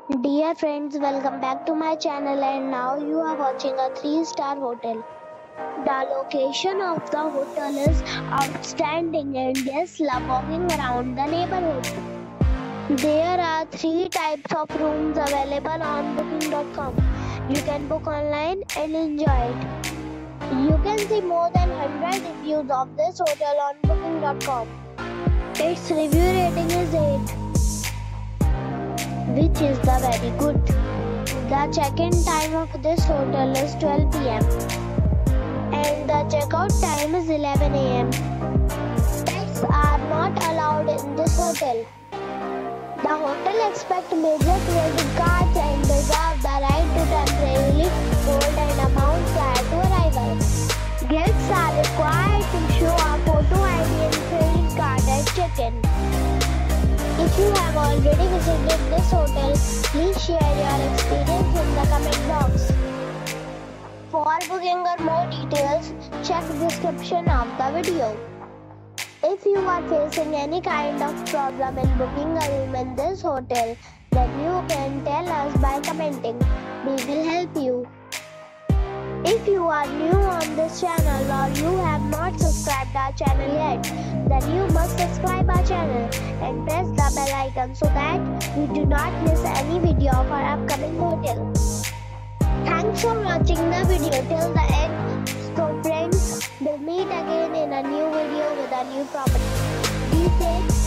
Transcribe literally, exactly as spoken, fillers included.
Dear friends, welcome back to my channel, and now you are watching a three star hotel. The location of the hotel is outstanding and guests love walking around the neighborhood. There are three types of rooms available on booking dot com. You can book online and enjoy it. You can see more than one hundred reviews of this hotel on booking dot com. Its review rating is eight, which is the very good. The check-in time of this hotel is twelve p m and the check-out time is eleven a m Pets are not allowed in this hotel. The hotel expects major credit cards and reserves the right to temporarily hold an amount prior to arrival. Guests are required to show a photo I D and credit card at check-in. If you have already visited this hotel, please share your experience in the comment box. For booking or more details, check the description of the video. If you are facing any kind of problem in booking a room in this hotel, then you can tell us by commenting. We will help you. If you are new on this channel or you have not subscribed our channel yet, then you must subscribe our channel and press the bell icon so that you do not miss any video of our upcoming hotel. Thanks for watching the video till the end. So friends, we'll meet again in a new video with a new property. Be safe.